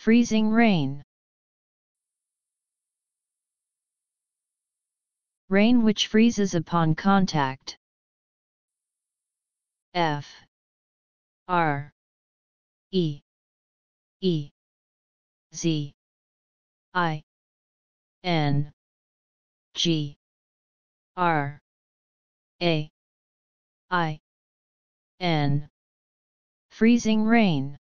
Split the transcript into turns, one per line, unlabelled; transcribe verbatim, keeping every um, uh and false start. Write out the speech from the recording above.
Freezing rain. Rain which freezes upon contact. F R E E Z I N G R A I N. Freezing rain.